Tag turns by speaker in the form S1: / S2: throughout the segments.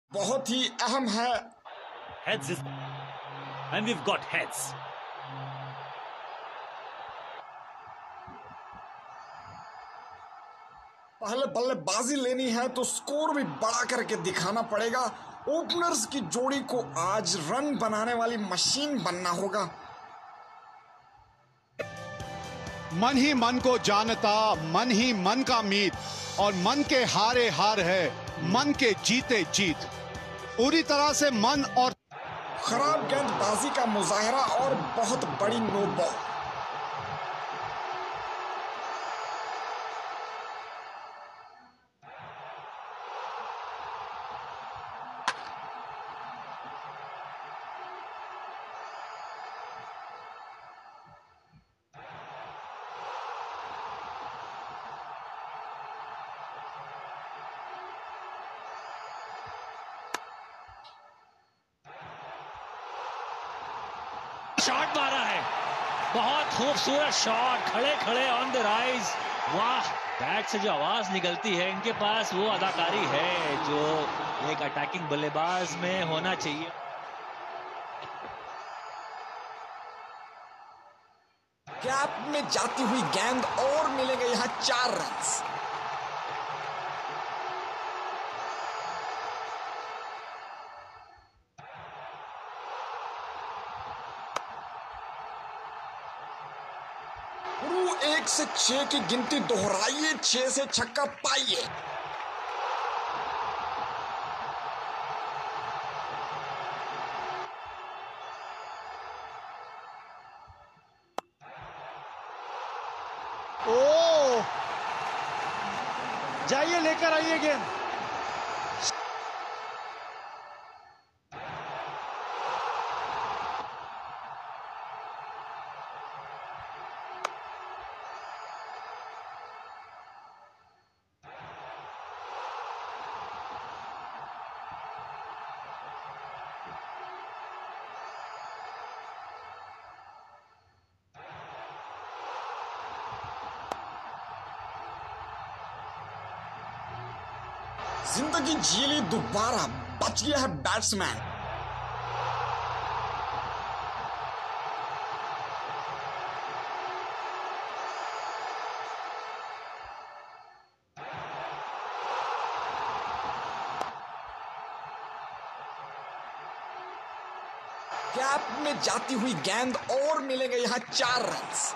S1: बहुत ही अहम है।
S2: Heads is, and we've got heads.
S1: पहले बल्लेबाजी लेनी है तो स्कोर भी बड़ा करके दिखाना पड़ेगा। ओपनर्स की जोड़ी को आज रन बनाने वाली मशीन बनना होगा।
S3: मन ही मन को जानता, मन ही मन का मीत, और मन के हारे हार है, मन के जीते जीत। पूरी तरह से मन और
S1: खराब गेंदबाजी का मुजाहरा और बहुत बड़ी नो बॉल।
S2: शॉट मारा है, बहुत खूबसूरत शॉट, खड़े खड़े ऑन द राइज। वाह, बैट से जो आवाज निकलती है, इनके पास वो अदाकारी है जो एक अटैकिंग बल्लेबाज में होना चाहिए।
S1: गैप में जाती हुई गेंद और मिलेंगे यहां 4 रन। गुरु 1 से 6 की गिनती दोहराइए, 6 से छक्का पाइए।
S3: ओ, जाइए लेकर आइए गेंद।
S1: जिंदगी जी ली दोबारा, बच गया है बैट्समैन। गैप में जाती हुई गेंद और मिलेंगे यहां 4 रन।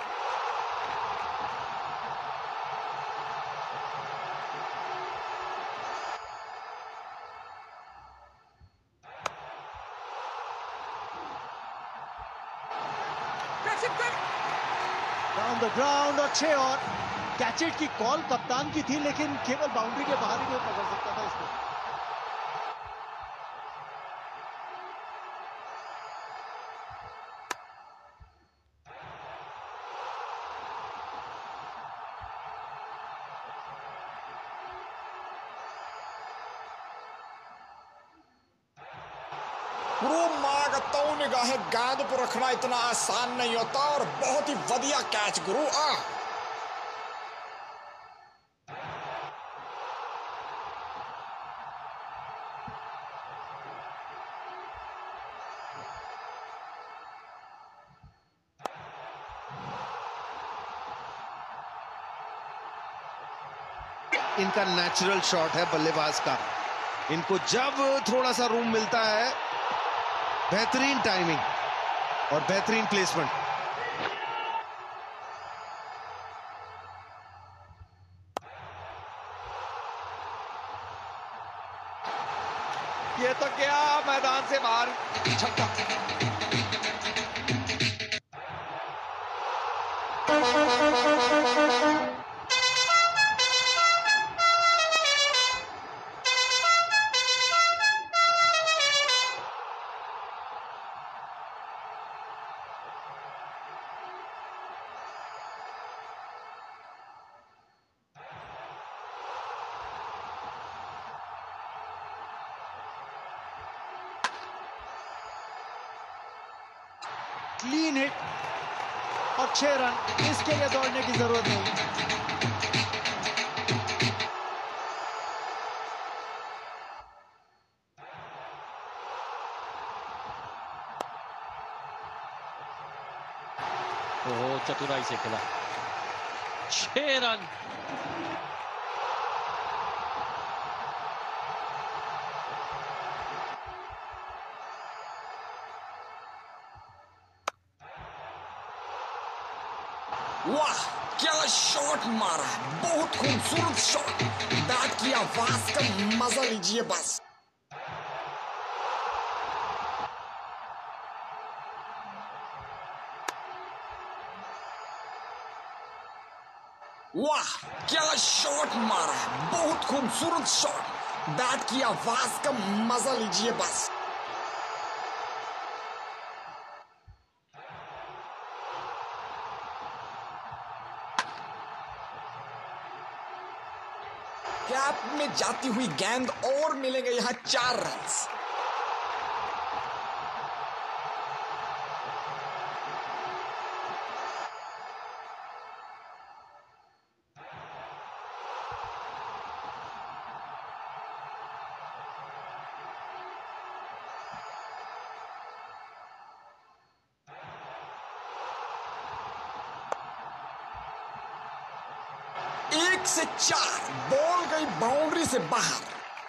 S3: डाउन द ग्राउंड, अच्छे, और कैचेट की कॉल कप्तान की थी, लेकिन केवल बाउंड्री के बाहर ही कोई पकड़ सकता था इसको।
S1: गुरु मांगता हूं निगाहें, गेंद पर रखना इतना आसान नहीं होता, और बहुत ही बढ़िया कैच गुरु।
S4: इनका नेचुरल शॉट है बल्लेबाज का। इनको जब थोड़ा सा रूम मिलता है, बेहतरीन टाइमिंग और बेहतरीन प्लेसमेंट।
S5: ये तो क्या मैदान से बाहर छक्का।
S3: क्लीन हिट और 6 रन, इसके लिए दौड़ने की जरूरत नहीं।
S2: ओह, चतुराई से खेला, 6 रन।
S1: वाह क्या शॉट मारा, बहुत खूबसूरत शॉट। बैट की आवाज का मजा लीजिए बस। वाह क्या शॉट मारा, बहुत खूबसूरत शॉट। बैट की आवाज का मजा लीजिए बस। कैप में जाती हुई गेंद और मिलेंगे यहां 4 रन। एक से 4 बॉल गई बाउंड्री से बाहर।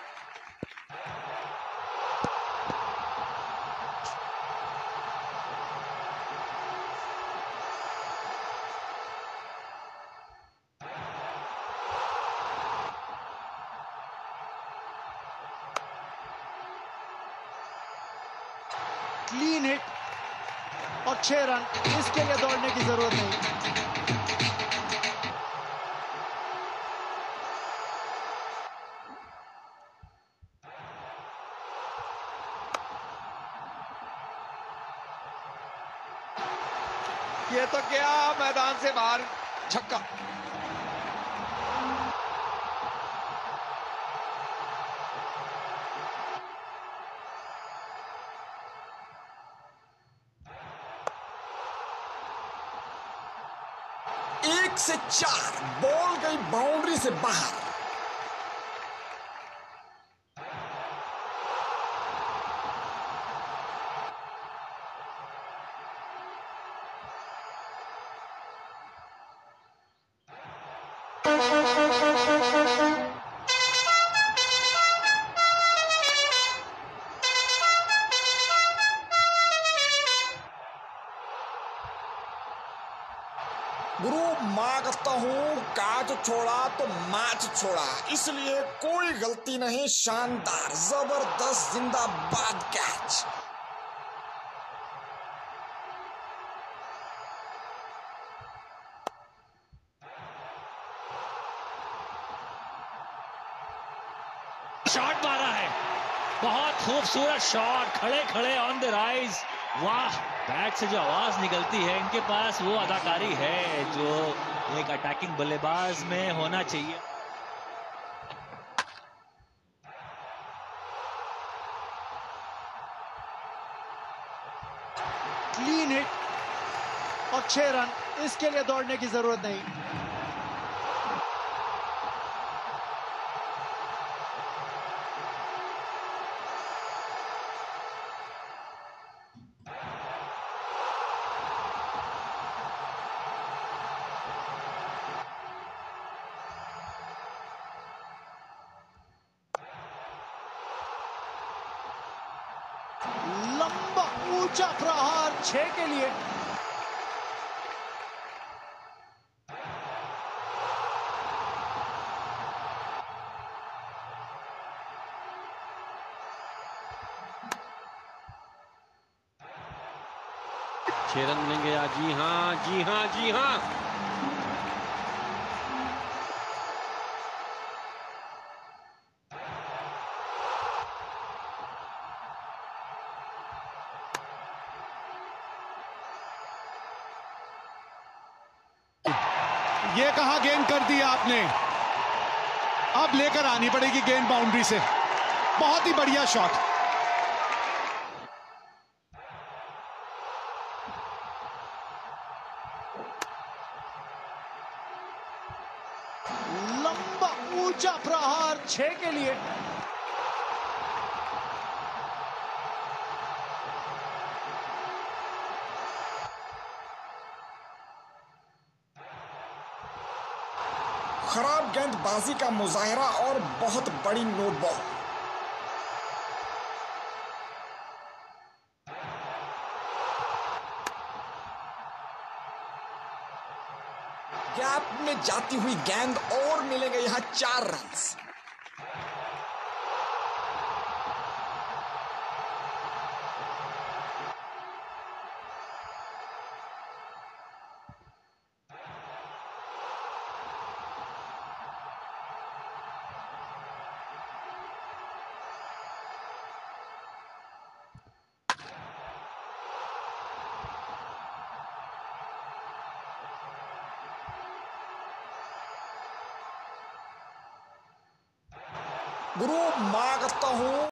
S6: क्लीन हिट और 6 रन। इसके लिए दौड़ने की जरूरत नहीं।
S5: ये तो गया मैदान से बाहर, छक्का।
S1: एक से 4 बॉल गई बाउंड्री से बाहर। गुरु मां कहता हूं, कैच छोड़ा तो मैच छोड़ा, इसलिए कोई गलती नहीं। शानदार, जबरदस्त, जिंदाबाद कैच।
S2: शॉट मारा है, बहुत खूबसूरत शॉट, खड़े खड़े ऑन द राइज। वाह, बैट से जो आवाज निकलती है, इनके पास वो अदाकारी है जो एक अटैकिंग बल्लेबाज में होना चाहिए।
S6: क्लीन हिट और 6 रन। इसके लिए दौड़ने की जरूरत नहीं। लंबा ऊंचा प्रहार 6 के लिए।
S5: छह रन मिलेंगे या? जी हाँ, जी हाँ, जी हाँ।
S3: ये कहां गेंद कर दी आपने, अब लेकर आनी पड़ेगी गेंद बाउंड्री से। बहुत ही बढ़िया शॉट।
S6: लंबा ऊंचा प्रहार 6 के लिए।
S1: खराब गेंदबाजी का मुजाहरा और बहुत बड़ी नो बॉल। गैप में जाती हुई गेंद और मिलेंगे यहां 4 रन। गुरु मां करता हूं